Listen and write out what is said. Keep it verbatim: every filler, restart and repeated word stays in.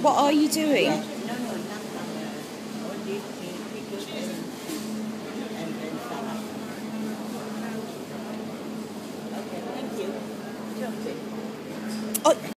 What are you doing? No, no, nothing. Only pickle and then salad. Okay, thank you. Chocolate. Oh.